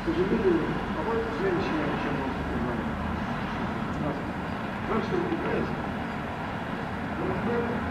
К сожалению, по-моему, следующее я еще могу сказать. Жаль, что вы играете.